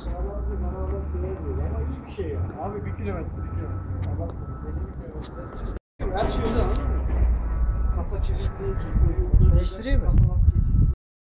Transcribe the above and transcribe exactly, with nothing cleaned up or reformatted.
Ama iyi bir şey ya. Abi bir kilometre, bir kilometre. Allah korusun. Her şey özel, anladın mı? Kasa çizildi. Değiştireyim mi? Kasalar